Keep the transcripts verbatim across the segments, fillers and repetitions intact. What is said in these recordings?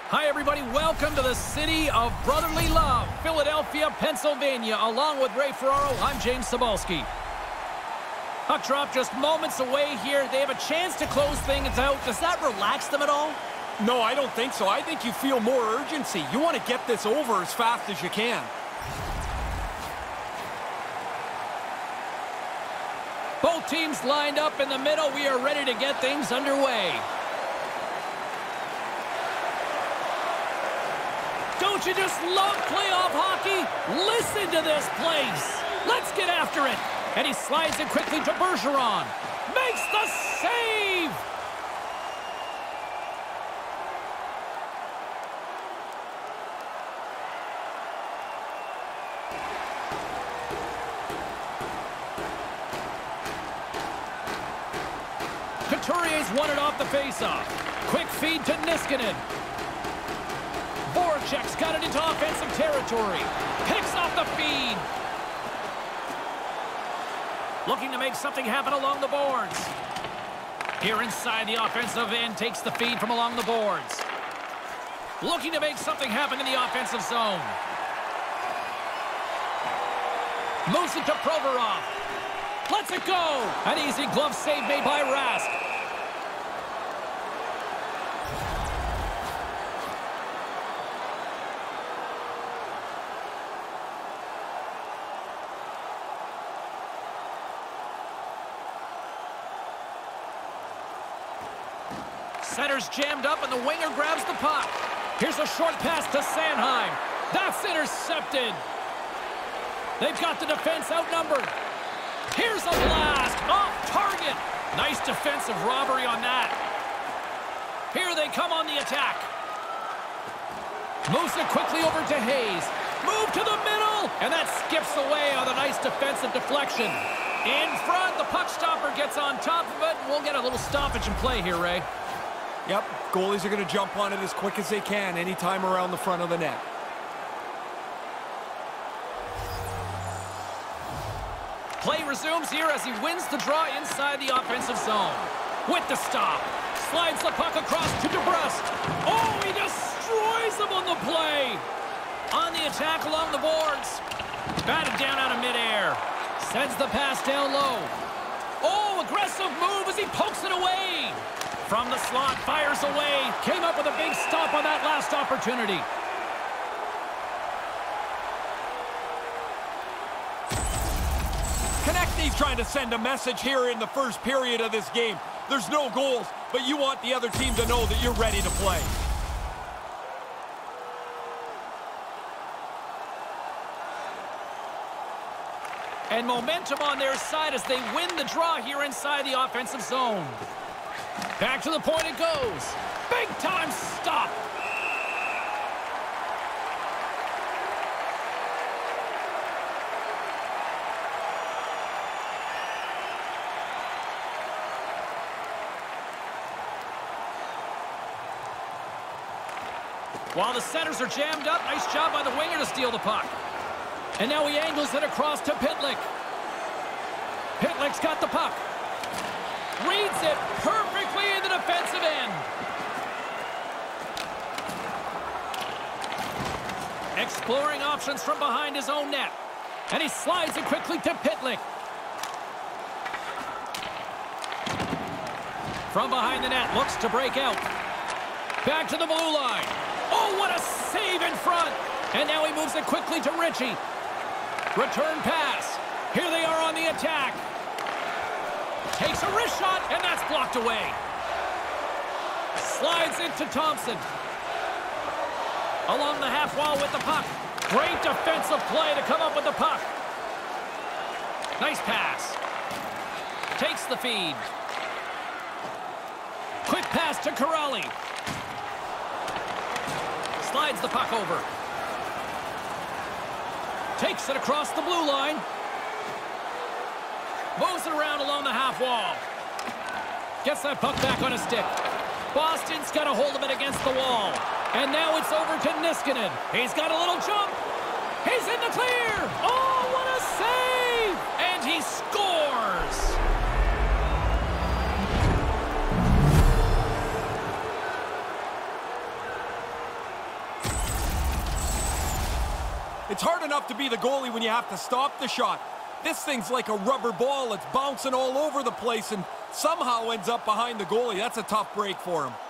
Hi, everybody. Welcome to the city of brotherly love, Philadelphia, Pennsylvania. Along with Ray Ferraro, I'm James Cebulski. Puck drop just moments away here. They have a chance to close things out. Does that relax them at all? No, I don't think so. I think you feel more urgency. You want to get this over as fast as you can. Both teams lined up in the middle. We are ready to get things underway. Don't you just love playoff hockey? Listen to this place. Let's get after it. And he slides it quickly to Bergeron. Makes the save. Couturier's won it off the faceoff. Quick feed to Niskanen. Voracek's got it into offensive territory. Picks off the feed. Looking to make something happen along the boards. Here inside the offensive end, takes the feed from along the boards. Looking to make something happen in the offensive zone. Moves it to Provorov. Lets it go. An easy glove save made by Rask. Center's jammed up, and the winger grabs the puck. Here's a short pass to Sanheim. That's intercepted. They've got the defense outnumbered. Here's a blast. Off target. Nice defensive robbery on that. Here they come on the attack. Moves it quickly over to Hayes. Move to the middle, and that skips away on a nice defensive deflection. In front, the puck stopper gets on top of it, and we'll get a little stoppage in play here, Ray. Yep, goalies are going to jump on it as quick as they can anytime around the front of the net. Play resumes here as he wins the draw inside the offensive zone. With the stop, slides the puck across to DeBrusque. Oh, he destroys him on the play. On the attack along the boards. Batted down out of midair. Sends the pass down low. Oh, aggressive move as he pokes it away. From the slot, fires away. Came up with a big stop on that last opportunity. Konechny's trying to send a message here in the first period of this game. There's no goals, but you want the other team to know that you're ready to play. And momentum on their side as they win the draw here inside the offensive zone. Back to the point it goes. Big time stop. While the centers are jammed up, nice job by the winger to steal the puck. And now he angles it across to Pitlick. Pitlick's got the puck. Reads it perfectly in the defensive end. Exploring options from behind his own net. And he slides it quickly to Pitlick. From behind the net, looks to break out. Back to the blue line. Oh, what a save in front. And now he moves it quickly to Ritchie. Return pass. Here they are on the attack. Takes a wrist shot, and that's blocked away. Slides into Thompson. Along the half wall with the puck. Great defensive play to come up with the puck. Nice pass. Takes the feed. Quick pass to Corrali. Slides the puck over. Takes it across the blue line. Moves it around along the half wall. Gets that puck back on his stick. Boston's got a hold of it against the wall. And now it's over to Niskanen. He's got a little jump. He's in the clear. Oh, what a save! And he scores! It's hard enough to be the goalie when you have to stop the shot. This thing's like a rubber ball. It's bouncing all over the place and somehow ends up behind the goalie. That's a tough break for him.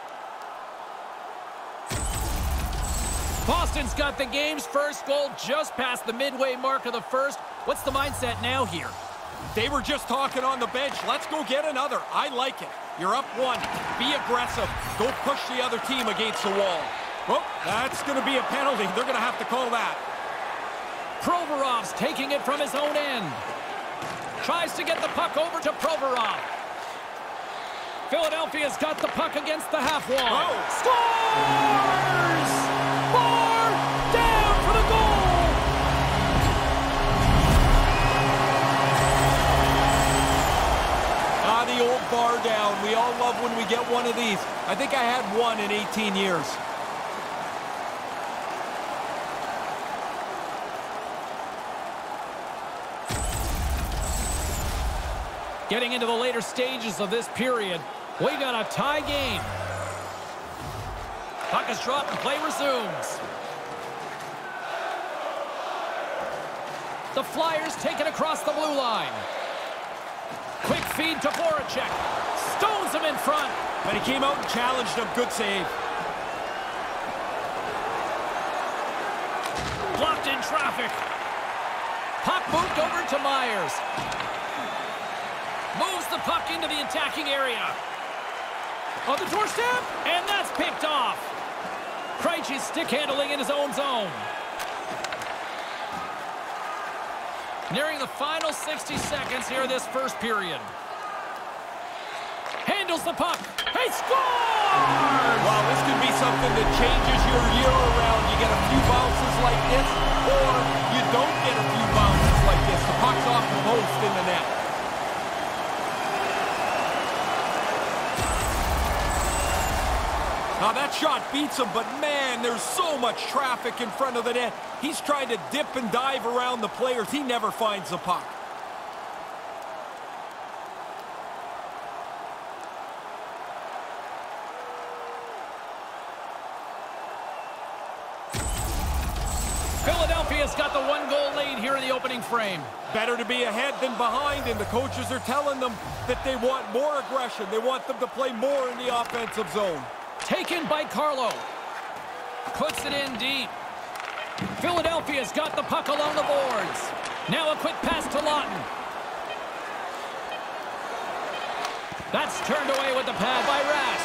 Boston's got the game's first goal just past the midway mark of the first. What's the mindset now here? They were just talking on the bench. Let's go get another. I like it. You're up one. Be aggressive. Go push the other team against the wall. Well, that's going to be a penalty. They're going to have to call that. Provorov's taking it from his own end. Tries to get the puck over to Provorov. Philadelphia's got the puck against the half wall. Oh. Scores! Bar down for the goal! Ah, the old bar down. We all love when we get one of these. I think I had one in eighteen years. Getting into the later stages of this period, we got a tie game. Puck is dropped and play resumes. The Flyers take it across the blue line. Quick feed to Voracek. Stones him in front. But he came out and challenged him. Good save. Blocked in traffic. Puck moved over to Myers. Moves the puck into the attacking area. On the doorstep, and that's picked off. Krejci's stick handling in his own zone. Nearing the final sixty seconds here of this first period. Handles the puck. He scores! Wow, this could be something that changes your year around. You get a few bounces like this, or you don't get a few bounces like this. The puck's off the post in the net. Now that shot beats him, but man, there's so much traffic in front of the net. He's trying to dip and dive around the players. He never finds the puck. Philadelphia's got the one goal lead here in the opening frame. Better to be ahead than behind, and the coaches are telling them that they want more aggression. They want them to play more in the offensive zone. Taken by Carlo. Puts it in deep. Philadelphia's got the puck along the boards. Now a quick pass to Lawton. That's turned away with the pad by Rask.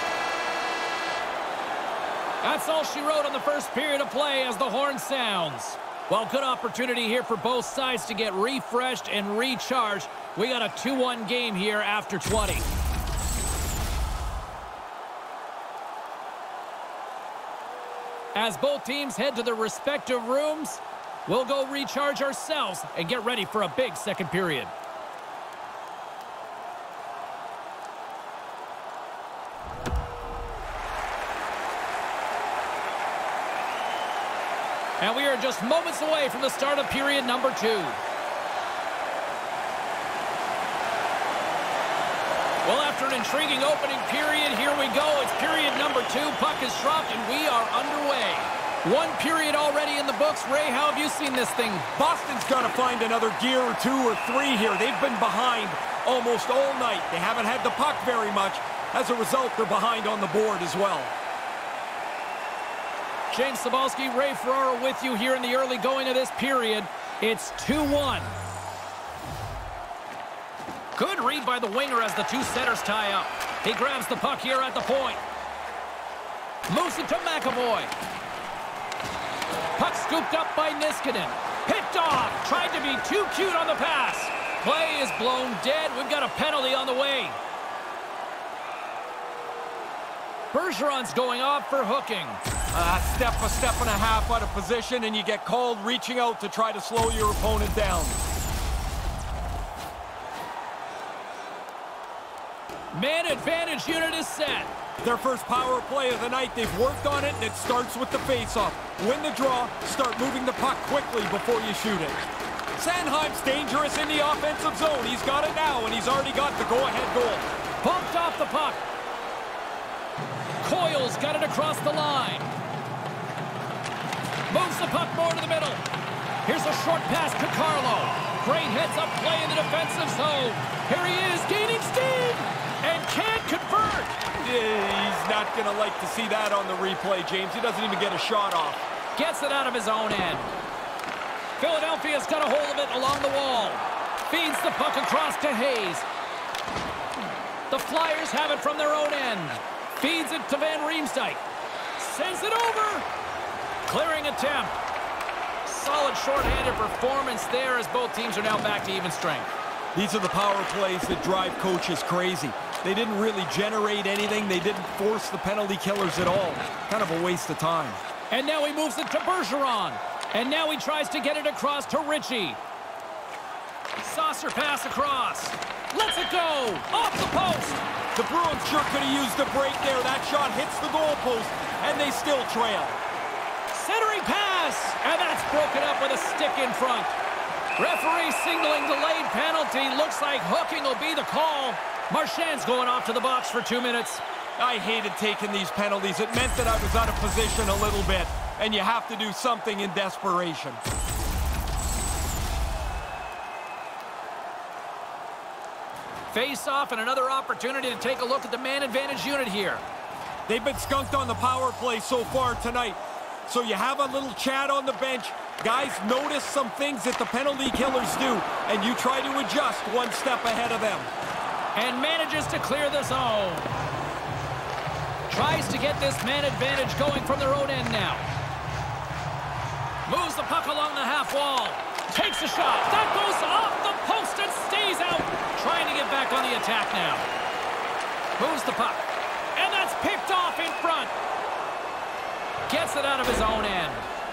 That's all she wrote on the first period of play as the horn sounds. Well, good opportunity here for both sides to get refreshed and recharged. We got a two one game here after twenty. As both teams head to their respective rooms, we'll go recharge ourselves and get ready for a big second period. And we are just moments away from the start of period number two. Well, after an intriguing opening period, here we go. It's period number two. Puck is dropped, and we are underway. One period already in the books. Ray, how have you seen this thing? Boston's got to find another gear or two or three here. They've been behind almost all night. They haven't had the puck very much. As a result, they're behind on the board as well. James Cybulski, Ray Ferraro with you here in the early going of this period. It's two one. Good read by the winger as the two setters tie up. He grabs the puck here at the point. Moves it to McAvoy. Puck scooped up by Niskanen. Picked off. Tried to be too cute on the pass. Play is blown dead. We've got a penalty on the way. Bergeron's going off for hooking. Uh, step a step and a half out of position, and you get called reaching out to try to slow your opponent down. Man advantage unit is set. Their first power play of the night. They've worked on it, and it starts with the face-off. Win the draw, start moving the puck quickly before you shoot it. Sanheim's dangerous in the offensive zone. He's got it now, and he's already got the go-ahead goal. Bumped off the puck. Coyle's got it across the line. Moves the puck more to the middle. Here's a short pass to Carlo. Great heads-up play in the defensive zone. Here he is, gaining steam, and can't convert. He's not going to like to see that on the replay, James. He doesn't even get a shot off. Gets it out of his own end. Philadelphia's got a hold of it along the wall. Feeds the puck across to Hayes. The Flyers have it from their own end. Feeds it to Van Riemsdyk. Sends it over. Clearing attempt. Solid shorthanded performance there as both teams are now back to even strength. These are the power plays that drive coaches crazy. They didn't really generate anything. They didn't force the penalty killers at all. Kind of a waste of time. And now he moves it to Bergeron. And now he tries to get it across to Ritchie. Saucer pass across. Lets it go. Off the post. The Bruins sure could have used a break there. That shot hits the goalpost, and they still trail. Centering pass, and that's broken up with a stick in front. Referee signaling delayed penalty. Looks like hooking will be the call. Marchand's going off to the box for two minutes. I hated taking these penalties. It meant that I was out of position a little bit, and you have to do something in desperation. Face off and another opportunity to take a look at the man advantage unit here. They've been skunked on the power play so far tonight. So you have a little chat on the bench. Guys notice some things that the penalty killers do, and you try to adjust one step ahead of them. And manages to clear the zone. Tries to get this man advantage going from their own end now. Moves the puck along the half wall. Takes a shot. That goes off the post and stays out. Trying to get back on the attack now. Moves the puck. And that's picked off in front. Gets it out of his own end.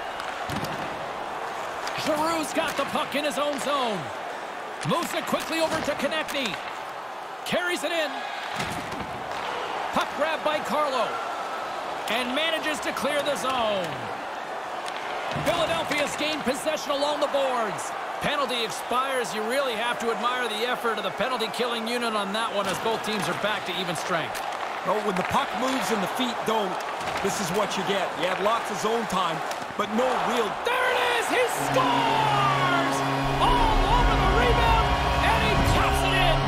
Giroux's got the puck in his own zone. Moves it quickly over to Konechny. Carries it in. Puck grabbed by Carlo. And manages to clear the zone. Philadelphia's gained possession along the boards. Penalty expires. You really have to admire the effort of the penalty-killing unit on that one as both teams are back to even strength. Well, when the puck moves and the feet don't, this is what you get. You had lots of zone time, but no real... There it is! He scores! All over the rebound, and he taps it in!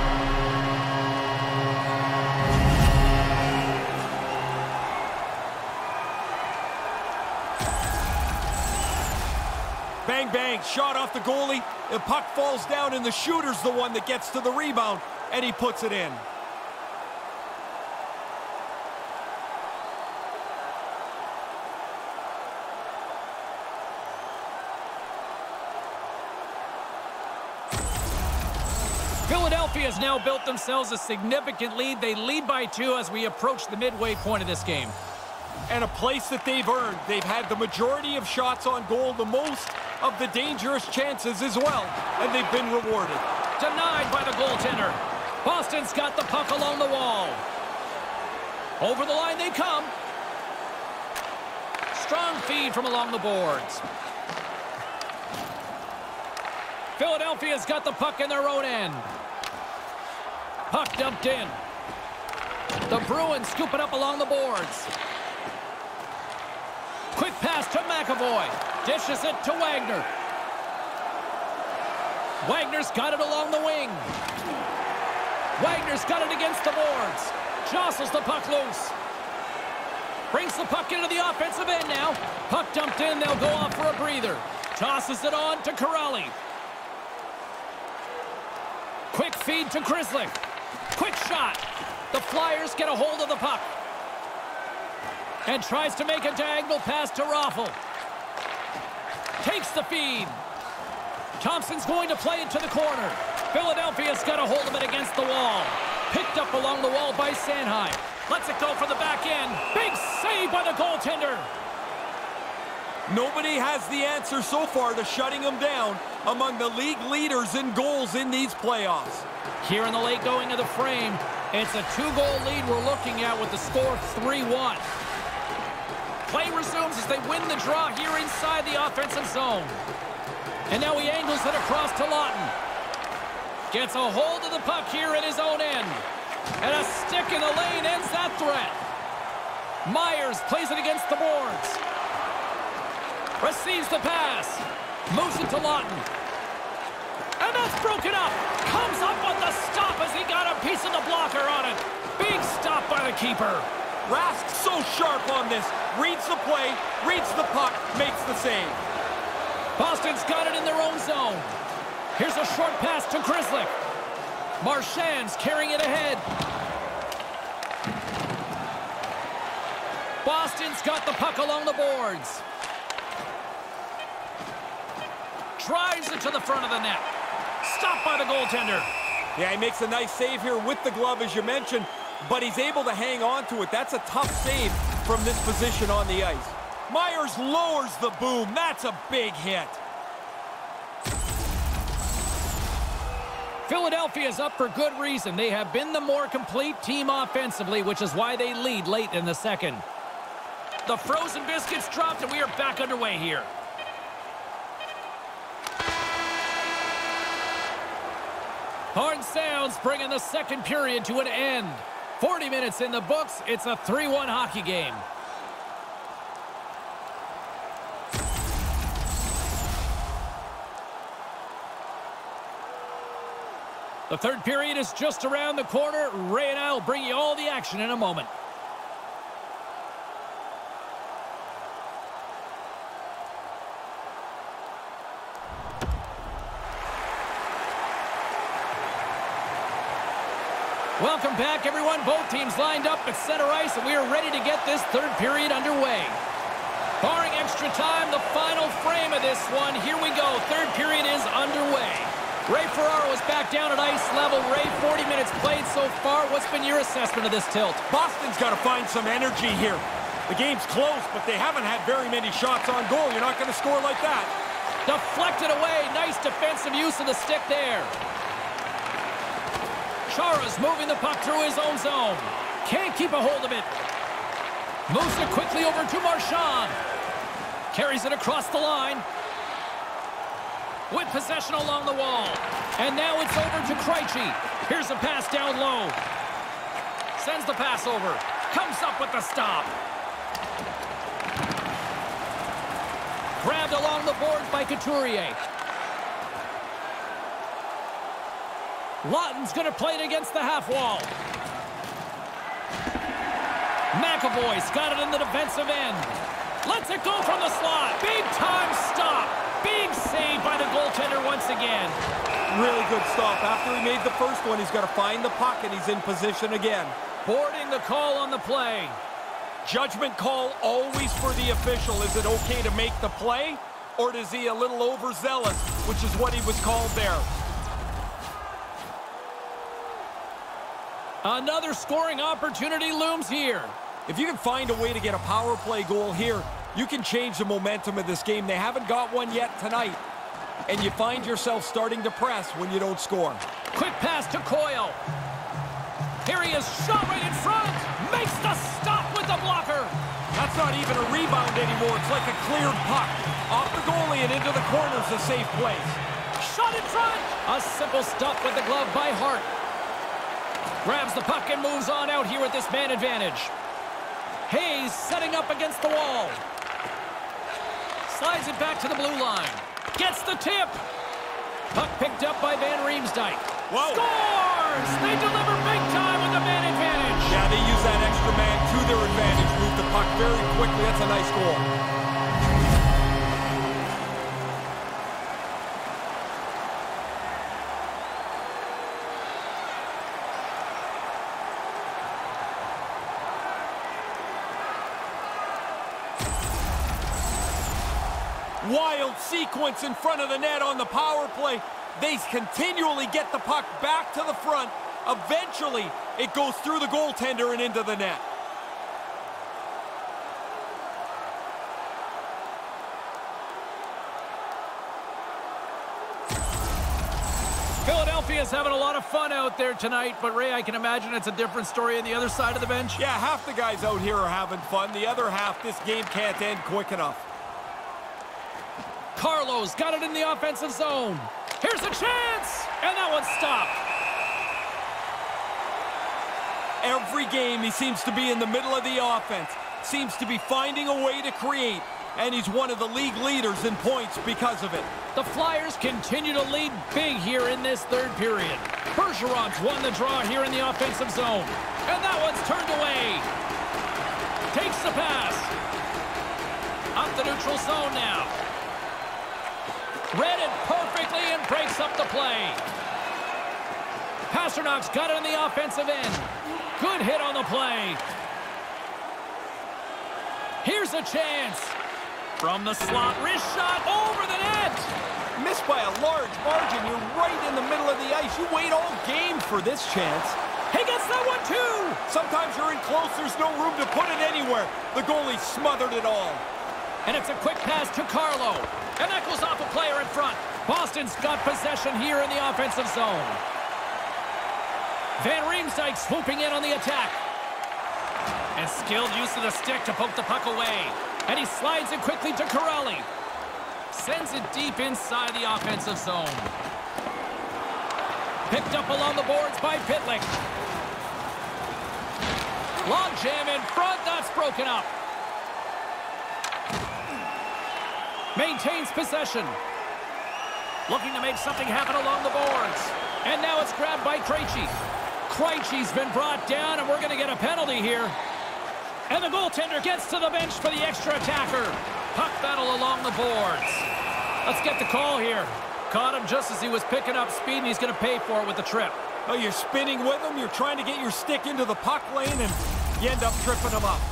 Bang, bang, shot off the goalie. The puck falls down, and the shooter's the one that gets to the rebound, and he puts it in. Philadelphia has now built themselves a significant lead. They lead by two as we approach the midway point of this game. And a place that they've earned. They've had the majority of shots on goal, the most of the dangerous chances as well, and they've been rewarded. Denied by the goaltender. Boston's got the puck along the wall. Over the line they come. Strong feed from along the boards. Philadelphia's got the puck in their own end. Puck dumped in. The Bruins scoop it up along the boards. Quick pass to McAvoy. Dishes it to Wagner. Wagner's got it along the wing. Wagner's got it against the boards. Jostles the puck loose. Brings the puck into the offensive end now. Puck dumped in. They'll go off for a breather. Tosses it on to Corrali. Quick feed to Grizzly. Quick shot. The Flyers get a hold of the puck. And tries to make a diagonal pass to Raffl. Takes the feed. Thompson's going to play it to the corner. Philadelphia's got a hold of it against the wall. Picked up along the wall by Sanheim. Lets it go for the back end. Big save by the goaltender. Nobody has the answer so far to shutting them down among the league leaders in goals in these playoffs. Here in the late going of the frame, it's a two-goal lead we're looking at with the score three one. Play resumes as they win the draw here inside the offensive zone. And now he angles it across to Lawton. Gets a hold of the puck here at his own end. And a stick in the lane ends that threat. Myers plays it against the boards. Receives the pass. Moves it to Lawton. And that's broken up. Comes up on the stop as he got a piece of the blocker on it. Big stop by the keeper. Rask so sharp on this. Reads the play, reads the puck, makes the save. Boston's got it in their own zone. Here's a short pass to Grzelcyk. Marchand's carrying it ahead. Boston's got the puck along the boards. Drives it to the front of the net. Stopped by the goaltender. Yeah, he makes a nice save here with the glove, as you mentioned, but he's able to hang on to it. That's a tough save from this position on the ice. Myers lowers the boom. That's a big hit. Philadelphia's up for good reason. They have been the more complete team offensively, which is why they lead late in the second. The frozen biscuits dropped, and we are back underway here. Horn sounds, bringing the second period to an end. forty minutes in the books. It's a three one hockey game. The third period is just around the corner. Ray and I will bring you all the action in a moment. Welcome back, everyone. Both teams lined up at center ice, and we are ready to get this third period underway. Barring extra time, the final frame of this one. Here we go. Third period is underway. Ray Ferraro is back down at ice level. Ray, forty minutes played so far. What's been your assessment of this tilt? Boston's got to find some energy here. The game's close, but they haven't had very many shots on goal. You're not going to score like that. Deflected away. Nice defensive use of the stick there. Chara's moving the puck through his own zone. Can't keep a hold of it. Moves it quickly over to Marchand. Carries it across the line. With possession along the wall. And now it's over to Krejci. Here's a pass down low. Sends the pass over. Comes up with the stop. Grabbed along the boards by Couturier. Lawton's going to play it against the half wall. McAvoy's got it in the defensive end. Lets it go from the slot. Big time stop. Big save by the goaltender once again. Really good stop. After he made the first one, he's got to find the puck, and he's in position again. Boarding the call on the play. Judgment call always for the official. Is it okay to make the play, or is he a little overzealous, which is what he was called there? Another scoring opportunity looms here. If you can find a way to get a power play goal here, you can change the momentum of this game. They haven't got one yet tonight, and you find yourself starting to press when you don't score. Quick pass to Coyle. Here he is, shot right in front. Makes the stop with the blocker. That's not even a rebound anymore. It's like a cleared puck. Off the goalie and into the corner's a safe place. Shot in front. A simple stop with the glove by Hart. Grabs the puck and moves on out here with this man advantage. Hayes setting up against the wall. Slides it back to the blue line. Gets the tip. Puck picked up by Van Riemsdyk. Whoa. Scores! They deliver big time with the man advantage. Yeah, they use that extra man to their advantage. Move the puck very quickly. That's a nice goal. Wild sequence in front of the net on the power play. They continually get the puck back to the front. Eventually, it goes through the goaltender and into the net. Philadelphia's having a lot of fun out there tonight, but Ray, I can imagine it's a different story on the other side of the bench. Yeah, half the guys out here are having fun. The other half, this game can't end quick enough. Carlo's got it in the offensive zone. Here's a chance, and that one's stopped. Every game he seems to be in the middle of the offense. Seems to be finding a way to create. and he's one of the league leaders in points because of it. The Flyers continue to lead big here in this third period. Bergeron's won the draw here in the offensive zone. And that one's turned away. Takes the pass. Up the neutral zone now. Read it perfectly and breaks up the play. Pasternak's got it on the offensive end. Good hit on the play. Here's a chance. From the slot, wrist shot over the net. Missed by a large margin. You're right in the middle of the ice. You wait all game for this chance. He gets that one too. Sometimes you're in close. There's no room to put it anywhere. The goalie smothered it all. And it's a quick pass to Carlo. And that goes off a player in front. Boston's got possession here in the offensive zone. Van Riemsdyk swooping in on the attack. And skilled use of the stick to poke the puck away. And he slides it quickly to Corelli. Sends it deep inside the offensive zone. Picked up along the boards by Pitlick. Long jam in front. That's broken up. Maintains possession. Looking to make something happen along the boards. And now it's grabbed by Krejci. Krejci's been brought down, and we're going to get a penalty here. And the goaltender gets to the bench for the extra attacker. Puck battle along the boards. Let's get the call here. Caught him just as he was picking up speed, and he's going to pay for it with the trip. Oh, you're spinning with him. You're trying to get your stick into the puck lane, and you end up tripping him up.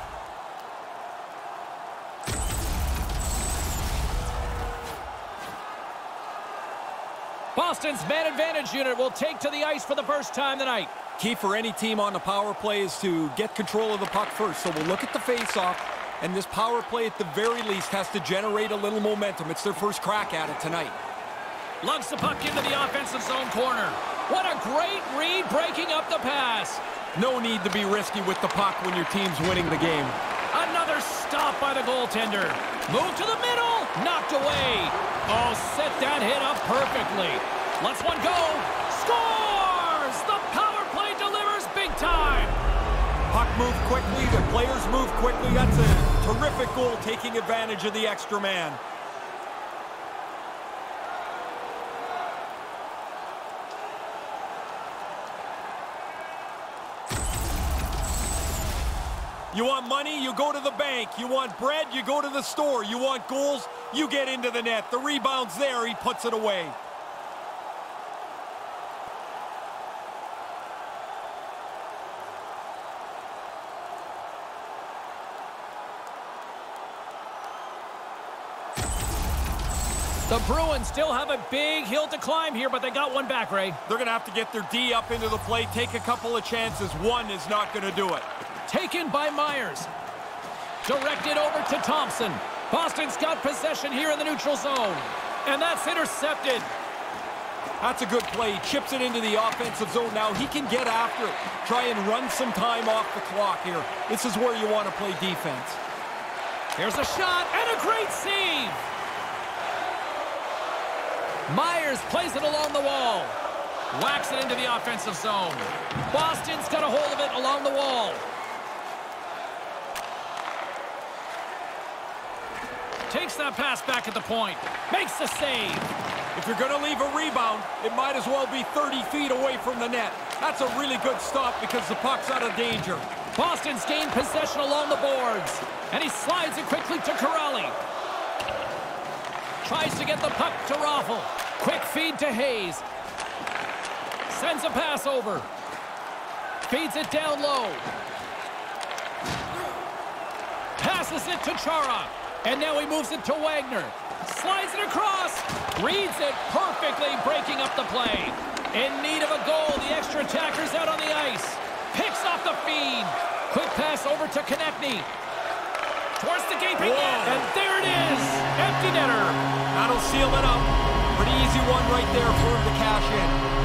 Boston's man advantage unit will take to the ice for the first time tonight. Key for any team on the power play is to get control of the puck first. So we'll look at the face-off, and this power play at the very least has to generate a little momentum. It's their first crack at it tonight. Lugs the puck into the offensive zone corner. What a great read breaking up the pass. No need to be risky with the puck when your team's winning the game. Another stop by the goaltender. Move to the middle. Knocked away. Oh, set that hit up perfectly. Lets one go. Scores! The power play delivers big time. Puck moved quickly. The players move quickly. That's a terrific goal, taking advantage of the extra man. You want money, you go to the bank. You want bread, you go to the store. You want goals, you get into the net. The rebound's there, he puts it away. The Bruins still have a big hill to climb here, but they got one back, Ray. They're going to have to get their D up into the play, take a couple of chances. One is not going to do it. Taken by Myers. Directed over to Thompson. Boston's got possession here in the neutral zone. And that's intercepted. That's a good play. He chips it into the offensive zone. Now he can get after it. Try and run some time off the clock here. This is where you want to play defense. Here's a shot and a great save. Myers plays it along the wall. Whacks it into the offensive zone. Boston's got a hold of it along the wall. Takes that pass back at the point. Makes the save. If you're going to leave a rebound, it might as well be thirty feet away from the net. That's a really good stop because the puck's out of danger. Boston's gained possession along the boards. And he slides it quickly to Corelli. Tries to get the puck to Raffl. Quick feed to Hayes. Sends a pass over. Feeds it down low. Passes it to Chara. And now he moves it to Wagner. Slides it across. Reads it perfectly, breaking up the play. In need of a goal, the extra attacker's out on the ice. Picks off the feed. Quick pass over to Konechny. Towards the gaping net. And there it is. Empty netter. That'll seal it up. Pretty easy one right there for him to cash in.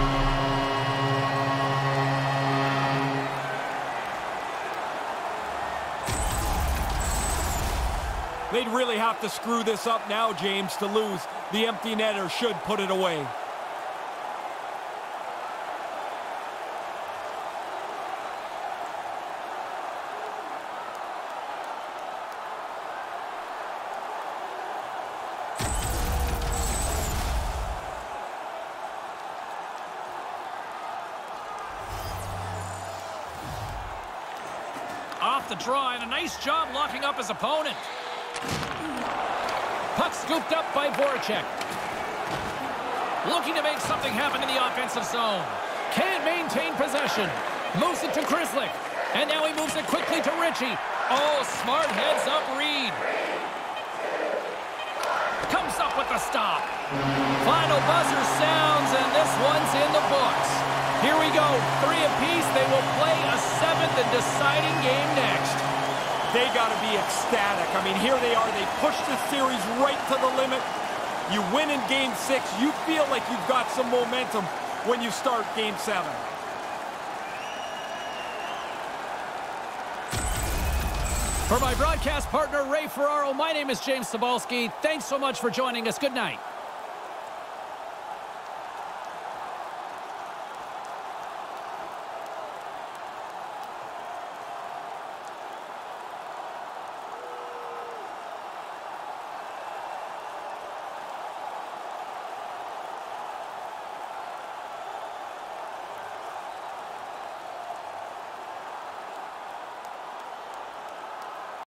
They'd really have to screw this up now, James, to lose. The empty netter should put it away. the draw, and a nice job locking up his opponent. Puck scooped up by Voracek. Looking to make something happen in the offensive zone. Can't maintain possession. Moves it to Grzelcyk. And now he moves it quickly to Ritchie. Oh, smart heads-up read. Comes up with the stop. Final buzzer sounds, and this one's in the books. Here we go. Three apiece. They will play a seventh and deciding game next. They got to be ecstatic. I mean, here they are. They pushed the series right to the limit. You win in game six. You feel like you've got some momentum when you start game seven. For my broadcast partner, Ray Ferraro, my name is James Cybulski. Thanks so much for joining us. Good night.